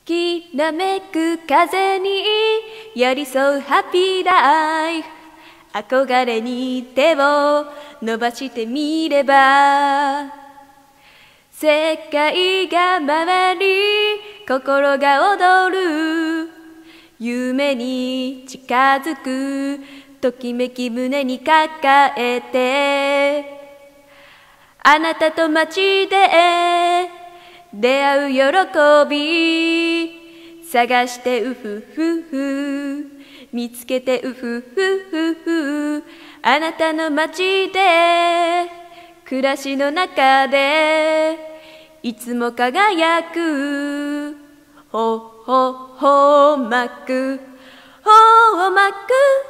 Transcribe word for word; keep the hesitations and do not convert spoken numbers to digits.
きらめく風に寄り添うハッピーライフ。憧れに手を伸ばしてみれば、世界が回り心が躍る。夢に近づくときめき胸に抱えて、あなたと街で出会う喜び探してうふふふ、見つけてうふふふふ、あなたの街で暮らしの中でいつも輝く。ほほほまくほまく